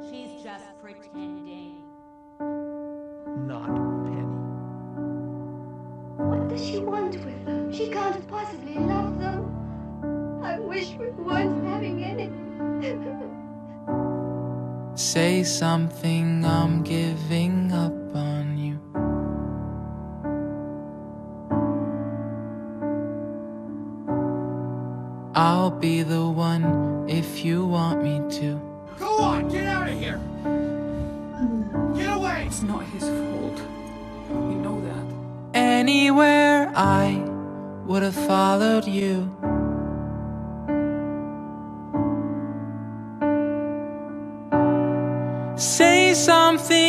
She's just pretending. Not Penny. What does she want with them? She can't possibly love them. I wish we weren't having any. Say something, I'm giving up on you. I'll be the one if you want me to. Go on, get out of here! Get away! It's not his fault. You know that. Anywhere I would have followed you. Say something